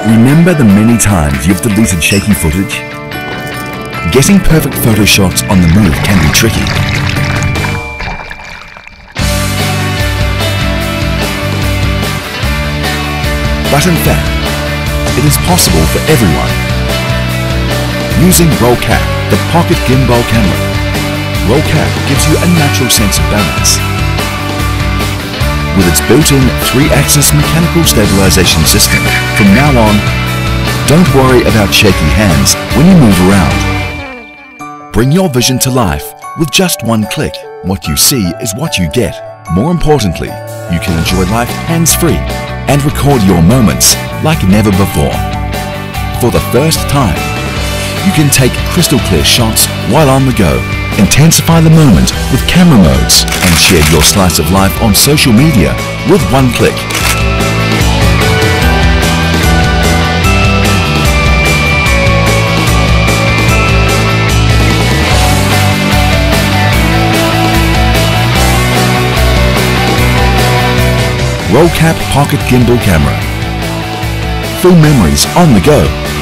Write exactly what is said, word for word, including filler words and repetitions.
Remember the many times you've deleted shaky footage? Getting perfect photo shots on the move can be tricky. But in fact, it is possible for everyone. Using RollCap, the pocket gimbal camera, RollCap gives you a natural sense of balance. With its built-in three-axis mechanical stabilization system, from now on, don't worry about shaky hands when you move around. Bring your vision to life with just one click. What you see is what you get. More importantly, you can enjoy life hands-free and record your moments like never before. For the first time, you can take crystal clear shots while on the go, intensify the moment with camera modes, and share your slice of life on social media with one click. RollCap Pocket Gimbal Camera. Full memories on the go.